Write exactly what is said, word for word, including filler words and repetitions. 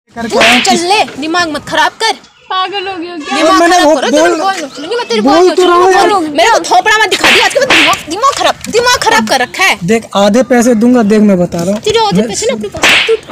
चल ले, दिमाग मत खराब कर। पागल हो गया क्या? दिमाग मैंने खराब वो करो, बोल- बोल बोल तेरी बोल बोल तो रहा हूँ यार। मेरा थोपड़ा मत दिखा दिया, आज के बाद दिमाग दिमाग खराब दिमाग खराब कर रखा है। देख आधे पैसे दूंगा, देख मैं बता रहा हूँ। तेरे आधे पैसे ना अपने पास रख, तू